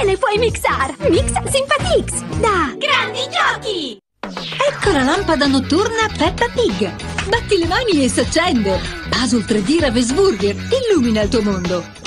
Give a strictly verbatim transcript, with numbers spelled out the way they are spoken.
le puoi mixare! Mix Sympatix! Da Grandi Giochi! Ecco la lampada notturna Peppa Pig! Batti le mani e si accende! Puzzle tre D Ravensburger illumina il tuo mondo!